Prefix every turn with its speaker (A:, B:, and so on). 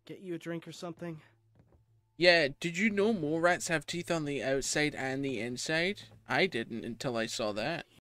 A: get you a drink or something?
B: Yeah, did you know mole rats have teeth on the outside and the inside? I didn't until I saw that.